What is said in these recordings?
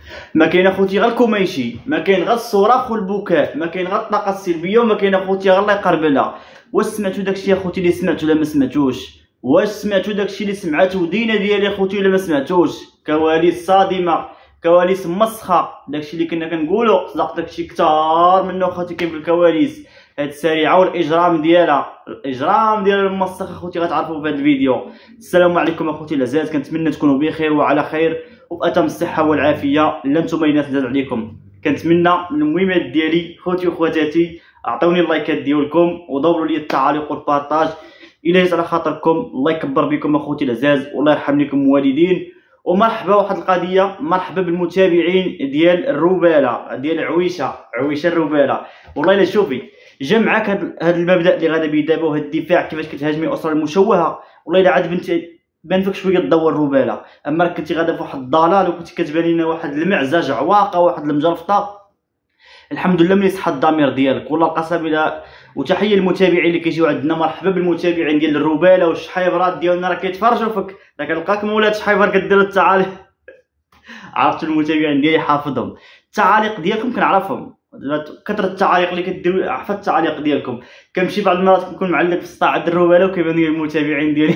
ما كاين اخوتي غير الكوميشي، ما كاين غير الصراخ والبكاء، ما كاين غير الطاقه السلبيه، وما كاين اخوتي غير الله يقربنا. واش سمعتوا داكشي اخوتي اللي سمعتوا ولا ما سمعتوش؟ واش سمعتوا داكشي اللي سمعت ودينا ديالي اخوتي ولا ما سمعتوش؟ كواليس صادمه، كواليس مسخه، داكشي اللي كنا كنقولوا صدق داكشي كثار منه اخوتي كاين في الكواليس. هاد السريعه والاجرام ديالها، الاجرام ديال المسخ اخوتي غتعرفوا في هاد الفيديو. السلام عليكم اخوتي العزاز، كنتمنى تكونوا بخير وعلى خير وبأتم الصحه والعافيه. لا نتوما الناس نزاد عليكم، كنتمنى من المهمات ديالي خوتي وخواتاتي اعطوني اللايكات ديالكم ودوروا لي التعاليق والبارطاج الى جات على خاطركم. الله يكبر بكم اخوتي العزاز والله يرحم لكم الوالدين. ومرحبا واحد القضيه، مرحبا بالمتابعين ديال الروباله ديال عويشه الروباله. والله الا شوفي جا معاك هاد المبدا اللي غادا بيه دابا وهاد الدفاع كيفاش كتهاجمي الاسره المشوهه. والله الا عاد بنتي بان فيك شويه الضوء الروباله، اما كنتي غادا في واحد الضلال وكنتي كتبان لنا واحد المعزه عواقه واحد المجرفطه. الحمد لله ملي صحى الضمير ديالك والله القسم بالله. وتحيه للمتابعين اللي كيجيو عندنا، مرحبا بالمتابعين ديال الروباله والشحيبرات ديالنا راه كيتفرجوا فيك، راه كنلقاكم ولاد شحيبر كديروا التعاليق. عرفتوا المتابعين ديالي حافظهم، التعاليق ديالكم كنعرفهم، كثر التعاليق اللي كديروا عرفت التعاليق ديالكم. كنمشي بعض المرات كنكون معلق في السطاع عند الروباله وكيبان لي المتابعين ديالي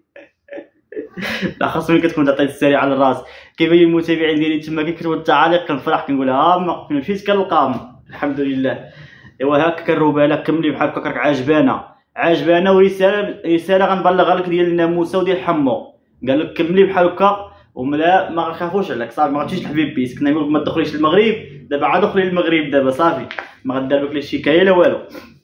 لا خاصني كتكون تعطيت السريع على الراس، كيبان لي المتابعين ديالي تما كيكتبوا التعاليق كنفرح كنقول ها مشيت كنلقاهم الحمد لله. ايوا هكا الروباله كملي بحال هكاك راك عاجبانا ورساله غنبلغها لك ديال الناموسه وديال حمو، قال لك كملي بحال هكا وملا ما غنخافوش عليك صافي. ما غتمشيش لحبيب بيس، كنا نقول لك ما تدخليش للمغرب، دابا عاد دخلي للمغرب دابا صافي ما غدار بك لا شكايه لا والو.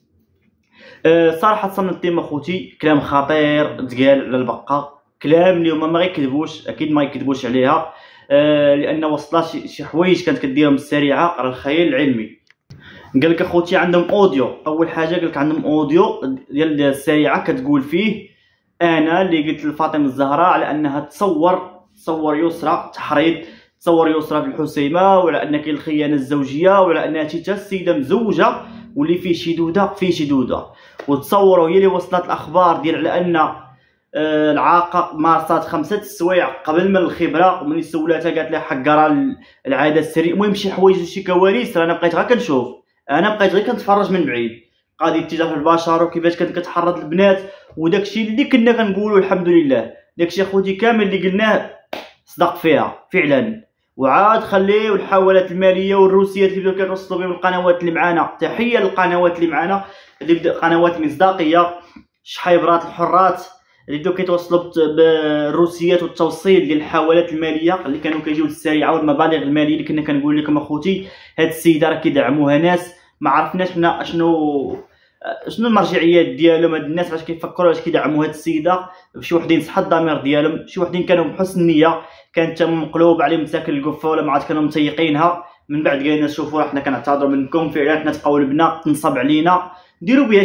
صراحه صنتيم اخوتي كلام خطير تقال على البقه، كلام اللي هما ما غيكذبوش، اكيد ما يكذبوش عليها. لان وصلات شي حوايج كانت كديرهم السريعه راه الخيال العلمي. قال لك اخوتي عندهم اوديو، اول حاجه قال لك عندهم اوديو ديال السريعه كتقول فيه انا اللي قلت لفاطمه الزهراء على انها تصور يسرى تحريض، تصور يسرى في الحسيمه، وعلى ان كاين الخيانه الزوجيه، وعلى انها حتى السيده مزوجه واللي فيه شي دوده وتصوروا هي اللي وصلت الاخبار ديال على ان العاقه مارست 5 سوايع قبل من الخبره، وملي سولاتها قالت لها حقرا العاده السريه. المهم شي حوايج وشي كواليس انا بقيت غير كنشوف، انا بقيت غير كنتفرج من بعيد. قضيه التجاره البشر وكيفاش كانت كتحرض البنات وداكشي اللي كنا كنقولوا الحمد لله، داكشي اخوتي كامل اللي قلناه صدق فيها فعلا. وعاد خليو الحوالات الماليه والروسيات اللي بداو كيوصلوا بهم القنوات اللي معانا، تحيه للقنوات اللي معانا اللي بدا قنوات المصداقيه، شحيبرات الحرات اللي بداو كيتوصلوا بالروسيات والتوصيل ديال الحوالات الماليه اللي كانوا كيجيو للسريعه والمبالغ الماليه اللي كنا كنقول لكم اخوتي هاد السيده راه كيدعموها ناس ما عرفناش حنا شنو المرجعيات ديالهم. هاد الناس علاش كيفكروا علاش كيدعموا هاد السيده؟ شي وحدين صحى الضمير ديالهم، شي وحدين كانوا بحسن النيه، كان تم مقلوب عليهم مساكن القفه ولا ما عاد كانوا متيقينها. من بعد قالنا شوفوا راه حنا كنعتذروا منكم، فعلا حنا تقولبنا تنصب علينا، ديروا بها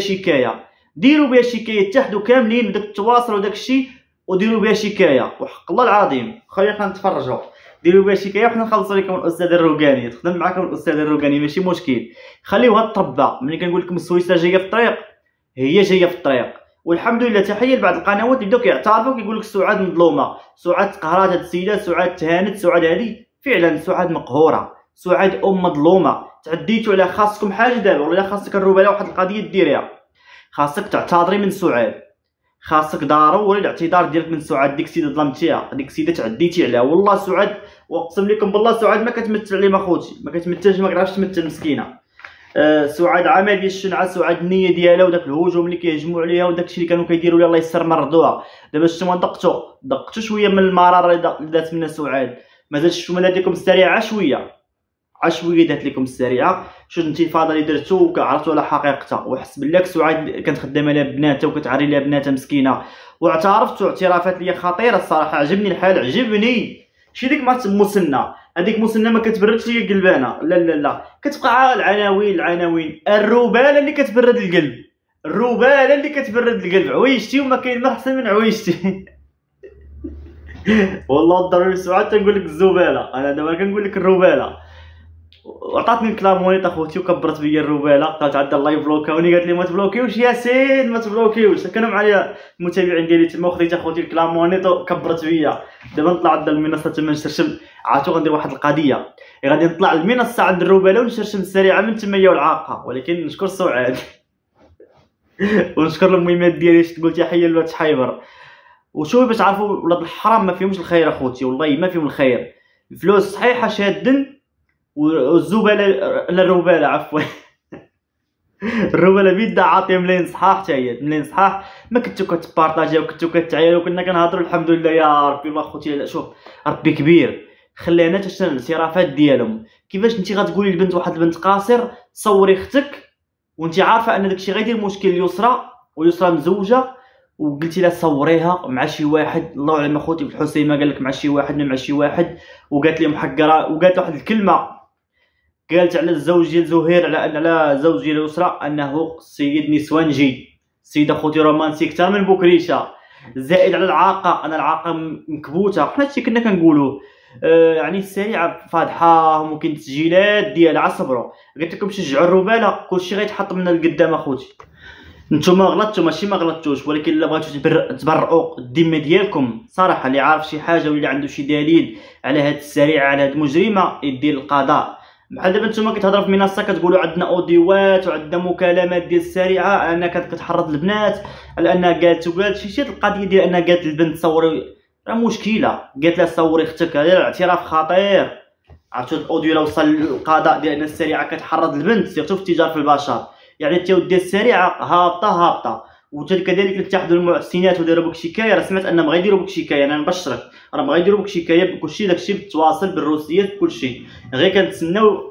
شكايه، اتحدوا كاملين بداك التواصل وداك الشيء وديروا بها شكايه، وحق الله العظيم خلينا حنا نتفرجوا، ديروا بها شكايه وحنا نخلصوا لكم الاستاذ الروقاني، تخدم معكم الاستاذ الروقاني ماشي مشكل. خليوها تربى، ملي كنقول لكم السويسه جايه في الطريق هي جايه في الطريق. والحمد لله تحيه لبعض القنوات اللي بداو كيعترفوا كيقول لك سعاد مظلومه، سعاد تقهرات هاد السيده، سعاد تهانت، سعاد هذه فعلا سعاد مقهوره، سعاد مظلومه. تعديتوا على خاصكم حاجه دابا، ولا خاصك الروباله واحد القضيه ديريها، خاصك تعتذري من سعاد، خاصك ضروري الاعتذار ديالك من سعاد. ديك السيده ظلمتيها، ديك السيده تعديتي عليها. والله سعاد واقسم لكم بالله سعاد ما كتمثل عليهم اخوتي، ما كتمثلش، ما كتعرفش تمثل مسكينه. سعاد عمليه الشنعه، سعاد النيه ديالها وداك الهجوم اللي كيهجموا عليها وداك الشيء اللي كانوا كيديروا لها الله يسر مردوها. دابا شفتوا دقتوا شويه من المراره اللي دات منا سعاد، مازال شفتوا من هذيكم السريعه عشويه دات لكم السريعه. شوف الانتفاضه اللي درتو وكعرفتوا على حقيقتها، وحس بالك سعاد كانت خدامه لها بناتها وكتعري لها بناتها مسكينه، واعترفتوا اعترافات ليا خطيره الصراحه. عجبني الحال، عجبني شي ديك مسنه، هذيك مسنه ما كتبردش ليا قلبانه، لا كتبقى العناوين. الروباله اللي كتبرد القلب، عويشتي وما كاين ما احسن من عويشتي والله ضروري سعاد تنقول لك الزباله، انا دابا كنقول لك الروباله. وعطاتني الكلامونيط اخوتي وكبرت بيا الروباله، قالت عندها الله يبلوكاوني، قالت لي ما تبلوكيوش ياسين ما تبلوكيوش. كانوا معايا المتابعين ديالي تما وخديت اخوتي الكلامونيط وكبرت بيا. دابا نطلع عند المنصه تما نشرشم، عرفتو غندير واحد القضيه، غادي نطلع المنصه عند الروباله ونشرشم السريعه من تما هي والعاقه. ولكن نشكر سعاد ونشكر المهمات ديالي تقول تحيه لواد حيبر. وشوفوا باش تعرفوا ولاد الحرام ما فيهمش الخير اخوتي، والله ما فيهم الخير. الفلوس صحيحه شادن، والزباله لا الروباله عفوا الروباله بيدها عاطيه ملاين صحاح، حتى هي ملاين صحاح. ما كنتو كتبارطاجيو وكنتو كتعايروا وكنا كنهضروا الحمد لله يا ربي. والله خوتي شوف ربي كبير، خلانا تشتغل الاعترافات ديالهم. كيفاش انت غتقولي لبنت واحد البنت قاصر صوري اختك وانت عارفه ان داكشي غيدير مشكل ليسرى، ويسرى مزوجه، وقلتي لها صوريها مع شي واحد. الله اعلم اخوتي بالحسيمه قال لك مع شي واحد مع شي واحد، وقالت لي محقره، وقالت واحد الكلمه قالت على الزوج ديال زهير، على الزوج ديال يسرى انه سيد نسوانجي، سيد اخوتي رومانسي اكثر من بوكريشه. زائد على العاقه، انا العاقه مكبوته، حنا هادشي كنا كنقولوه. يعني السريعه فاضحه وممكن التسجيلات ديالها. عصبروا قلت لكم شجعوا الروباله، كلشي غيتحط من القدام اخوتي. نتوما غلطتوا ماشي ما غلطتوش، ولكن الا بغيتو تبرئوا الذمه ديالكم صراحه، اللي عارف شي حاجه ولا عنده شي دليل على هاد السريعه على هاد المجرمه يدير القضاء. بحال دابا نتوما كتهضروا في منصه كتقولوا عندنا اوديوات وعندنا مكالمات ديال السريعه على انها كتحرض البنات، على انها قالت شي القضيه ديال انها قالت للبنت صوري، راه مشكله. قالت لها صوري اختك، هذا اعتراف خطير. عرفتوا الاوديو لو وصل للقضاء ديال ان السريعه كتحرض البنت سيرتو في التجاره في البشر، يعني انت ودي السريعه هابطه. وكذلك اتحدوا المحسنات وداروا بك شكايه. راه سمعت انهم غيديروا بك شكايه، انا نبشرك راهم غيديروا بك شكايه بكلشي، داكشي بالتواصل بالروسيات بكلشي. غير كنتسناو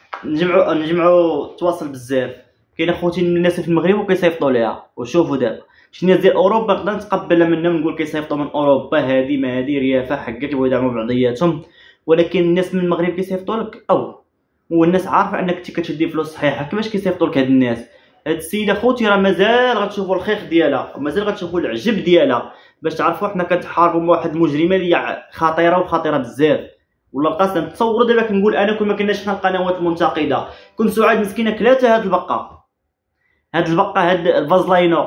نجمعوا تواصل بزاف. كاين اخوتي الناس في المغرب وكيصيفطوا ليها. وشوفوا دابا شنو ديال اوروبا نقدر نتقبلها منهم، نقول كيصيفطوا من اوروبا هذه ما هذه ريافه حقك يبغوا يدعموا بعضياتهم. ولكن الناس من المغرب كيصيفطوا لك، هو الناس عارفه انك انت كتشدي فلوس صحيحه. كيفاش كيصيفطوا لك هاد الناس؟ هاد السيده خوتي راه مازال غتشوفوا الخيخ ديالها ومازال غتشوفوا العجب ديالها، باش تعرفوا حنا كنتحاربوا مع واحد المجرمه اللي خطيره وخطيره بزاف. والله القسم تصوروا دابا كنقول انا كون ما كناش حنا القنوات المنتقده، كون سعاد مسكينه كلاتها هاد البقه هاد الفازلاينو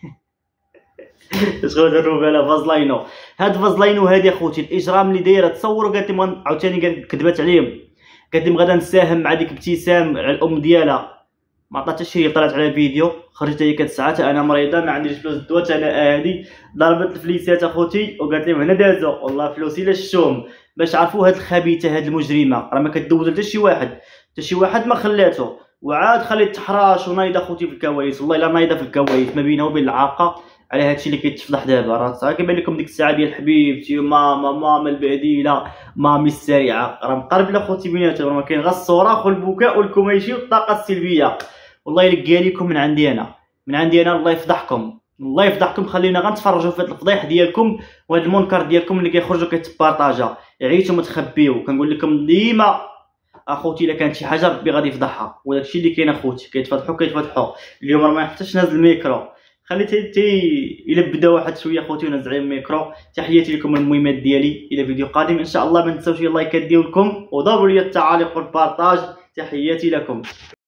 شغل الروباله فازلاينو، هاد فازلاينو هادي اخوتي الاجرام اللي دايره. تصوروا قالت لي عاوتاني كذبات عليهم، قالت لي غادا نساهم مع ديك ابتسام على الام ديالها، ما عطات حتى شي. طلعت على فيديو خرجت هي كتسعات انا مريضه ما عنديش فلوس دوات، انا هادي ضربت الفليسات اخوتي وقالت لهم هنا دازو والله فلوسي لا الشوم. باش عرفوا هاد الخبيثه هاد المجرمه راه ما كتدوز حتى شي واحد ما خلاته، وعاد خليت تحراش ونايضه اخوتي في الكواليس. والله الا نايضه في الكواليس ما بينها وبين العاقه على هادشي اللي كيتفضح دابا. راه صافي كيبان لكم ديك الساعه ديال حبيبتي ماما البديله مامي السريعه، راه مقرب اخوتي بيناتهم، راه كاين غير الصراخ والبكاء والكميشي والطاقه السلبيه. والله يلقى لكم من عندي انا الله يفضحكم، الله يفضحكم. خلينا غنتفرجوا في هاد الفضيح ديالكم وهاد المنكر ديالكم اللي كيخرجوا كيتبارطاجا. عييتوا متخبيو. كنقول لكم ديما اخوتي الا كانت شي حاجه ربي غادي يفضحها، وداكشي اللي كاين اخوتي كيتفضحوا. اليوم راه ما حتىش نازل الميكرو، خليت الا بدا واحد شويه اخوتي ونزع الميكرو. تحياتي لكم المهمات ديالي، الى فيديو قادم ان شاء الله. ما تنساوش اللايكات ديالكم وضربوا لي التعاليق والبارطاج. تحياتي لكم.